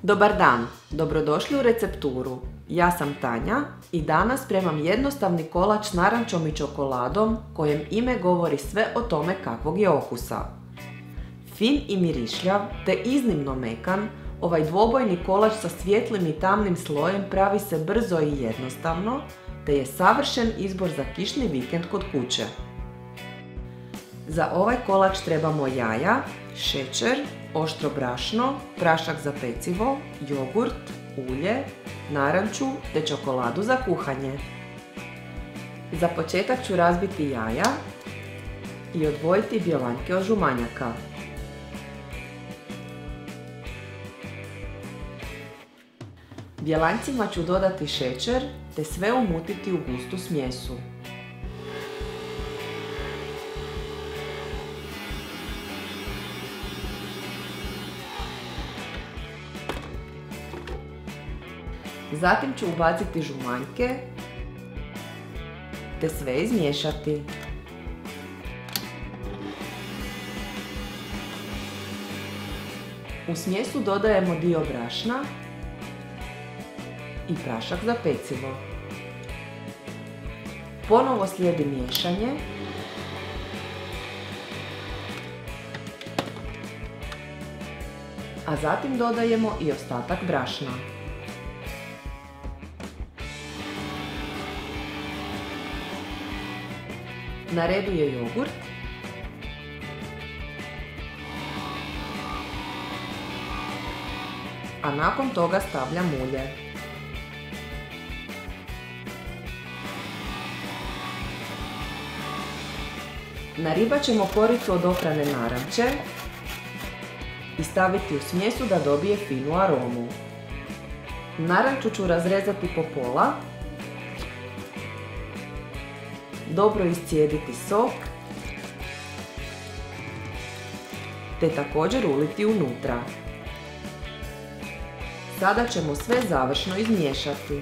Dobar dan, dobrodošli u recepturu. Ja sam Tanja i danas spremam jednostavni kolač s narančom i čokoladom kojem ime govori sve o tome kakvog je okusa. Fin i mirišljav te iznimno mekan, ovaj dvobojni kolač sa svijetlim i tamnim slojem pravi se brzo i jednostavno, te je savršen izbor za kišni vikend kod kuće. Za ovaj kolač trebamo jaja, šećer, oštro brašno, prašak za pecivo, jogurt, ulje, naranču te čokoladu za kuhanje. Za početak ću razbiti jaja i odvojiti bjelanjke od žumanjaka. Bjelanjcima ću dodati šećer te sve umutiti u gustu smjesu. Zatim ću ubaciti žumanjke te sve izmiješati. U smjesu dodajemo dio brašna i prašak za pecivo. Ponovo slijedi miješanje. A zatim dodajemo i ostatak brašna. Na redu je jogurt. A nakon toga stavljam ulje. Naribat ćemo koricu od oprane naranče i staviti u smjesu da dobije finu aromu. Naranču ću razrezati po pola, dobro iscijediti sok, te također uliti unutra. Sada ćemo sve završno izmiješati.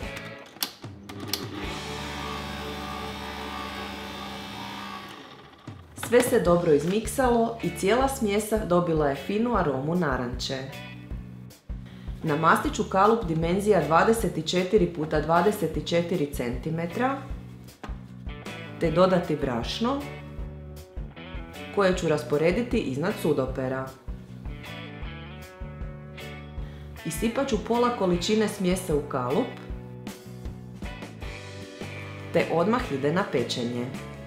Sve se dobro izmiksalo i cijela smjesa dobila je finu aromu naranče. Namastit ću kalup dimenzija 24 x 24 cm te dodati brašno koje ću rasporediti iznad sudopera. Isipat ću pola količine smjese u kalup te odmah ide na pečenje.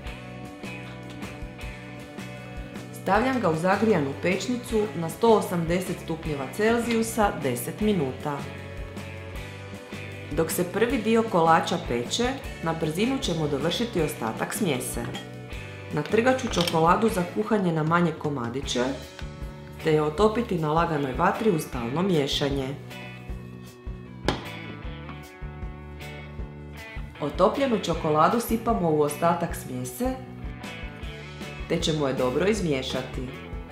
Stavljam ga u zagrijanu pečnicu na 180 stupnjeva Celzijusa 10 minuta. Dok se prvi dio kolača peče, na brzinu ćemo dovršiti ostatak smjese. Natrgat ću čokoladu za kuhanje na manje komadiće, te je otopiti na laganoj vatri uz stalno miješanje. Otopljenu čokoladu sipamo u ostatak smjese, te ćemo je dobro izmiješati.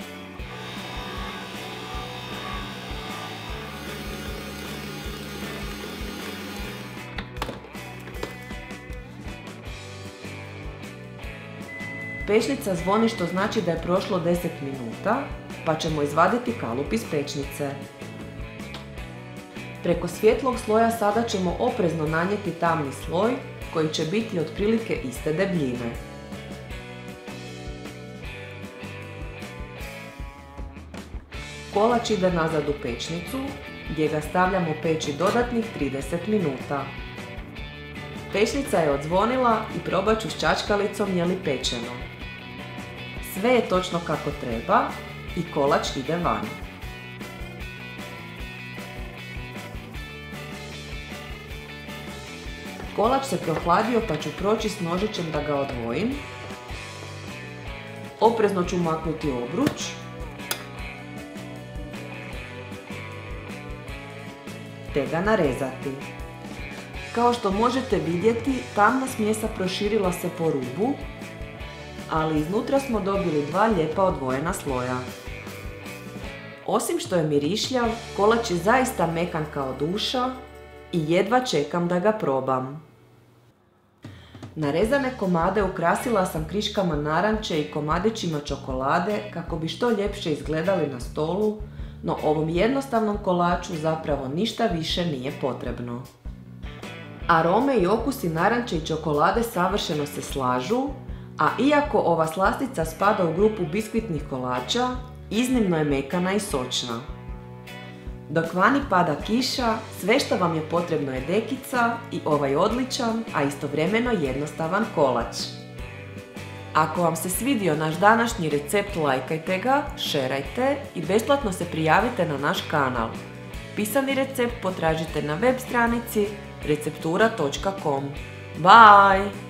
Pečnica zvoni što znači da je prošlo 10 minuta, pa ćemo izvaditi kalup iz pečnice. Preko svjetlog sloja sada ćemo oprezno nanijeti tamni sloj koji će biti otprilike iste debljine. Kolač ide nazad u pečnicu gdje ga stavljamo peći dodatnih 30 minuta. Pečnica je odzvonila i probat ću s čačkalicom je li pečeno. Sve je točno kako treba i kolač ide van. Kolač se prohladio pa ću proći s nožićem da ga odvojim. Oprezno ću maknuti obruč. Te ga narezati. Kao što možete vidjeti, tamna smjesa proširila se po rubu, ali iznutra smo dobili dva lijepa odvojena sloja. Osim što je mirišljav, kolač je zaista mekan kao duša i jedva čekam da ga probam. Narezane komade ukrasila sam kriškama naranče i komadićima čokolade kako bi što ljepše izgledali na stolu no ovom jednostavnom kolaču zapravo ništa više nije potrebno. Arome i okusi naranče i čokolade savršeno se slažu, a iako ova slastica spada u grupu biskvitnih kolača, iznimno je mekana i sočna. Dok vani pada kiša, sve što vam je potrebno je dekica i ovaj odličan, a istovremeno jednostavan kolač. Ako vam se svidio naš današnji recept, lajkajte ga, šerajte i besplatno se prijavite na naš kanal. Pisani recept potražite na web stranici receptura.com. Bye!